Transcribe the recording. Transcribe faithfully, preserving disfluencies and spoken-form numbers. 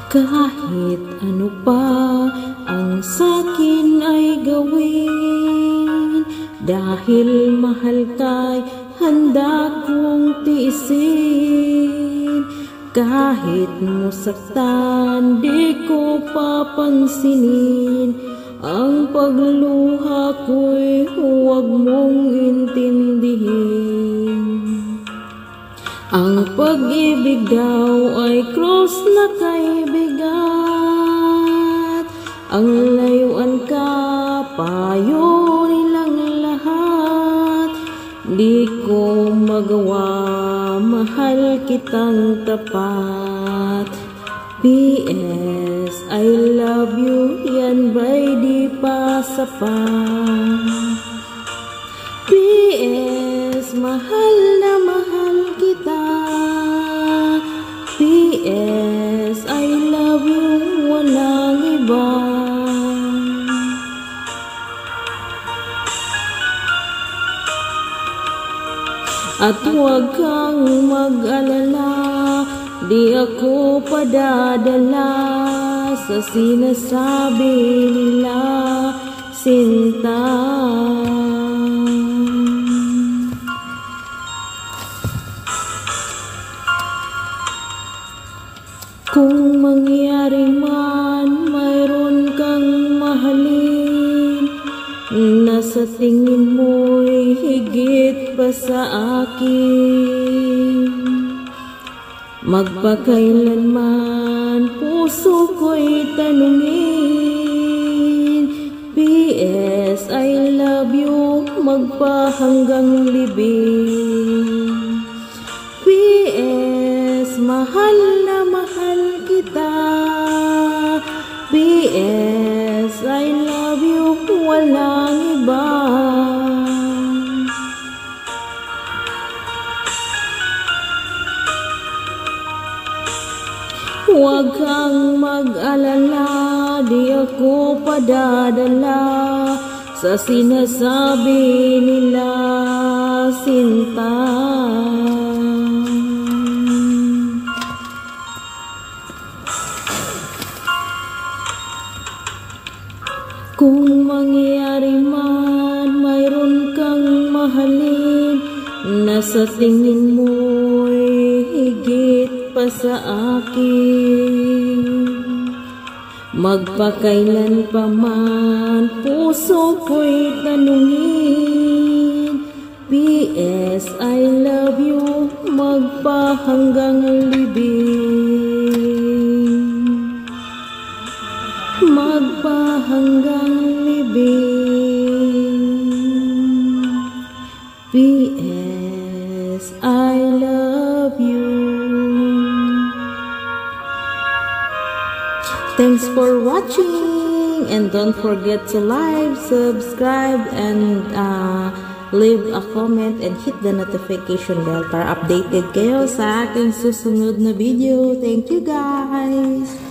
Kahit ano pa ang sakin ay gawin, dahil mahal ka'y handa kong tiisin. Kahit mo saktan, di ko papansinin. Ang pagluha ko'y huwag mong intindihin. Ang pag-ibig daw ay krus na kay bigat. Ang layuan ka, payo nilang lahat. Di ko magawa, mahal kitang tapat. P S I love you, yan ba'y di pa sapat? P S mahal na mahal kita. P S I love you, walang iba. At huwag kang mag-alala, di ako padadala sa sinasabi nila, Sinta. Kung mangyari man, mayroon kang mahalin, nasa tingin mo'y higit pa sa akin. Magpakailanman, puso ko'y tanungin. P S I love you, magpahanggang libing. P S mahal na mahal kita. P S I love you, walang iba. Huwag kang mag-alala, di ako padadala sa sinasabi nila, Sinta. Kung mangyari man, mayroon kang mahalin, nasa tingin mo'y higit pa sa akin. Magpakailan pa man, puso ko'y tanungin. P S I love you, magpahanggang libing. Magpahanggang libing. P S I love you. Thanks for watching, and don't forget to like, subscribe, and uh, leave a comment and hit the notification bell para updated kayo sa aking susunod na video. Thank you guys!